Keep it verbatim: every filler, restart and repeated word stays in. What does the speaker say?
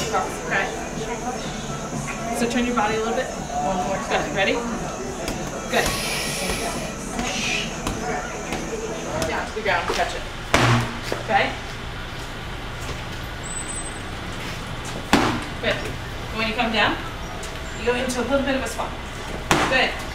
across, okay? So turn your body a little bit. One more time. Good. Ready? Good. Down to the ground, catch it. Okay? Good. When you come down, you go into a little bit of a swap. Good.